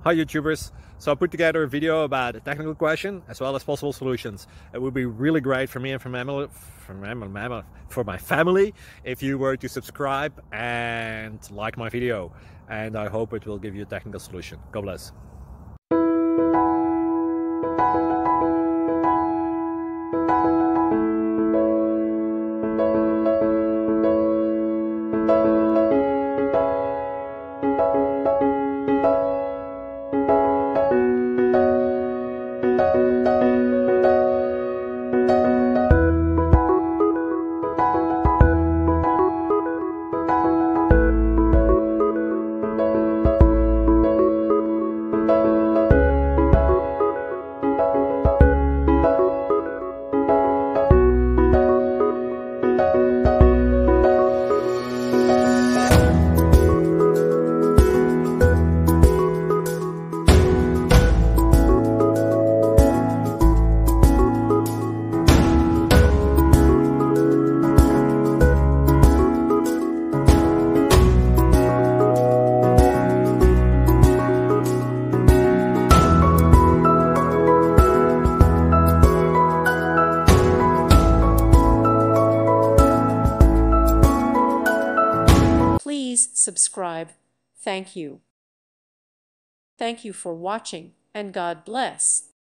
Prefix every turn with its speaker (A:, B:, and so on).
A: Hi YouTubers! So I put together a video about a technical question as well as possible solutions. It would be really great for me and for my family if you were to subscribe and like my video, and I hope it will give you a technical solution. God bless.
B: Please subscribe. Thank you. Thank you for watching, and God bless.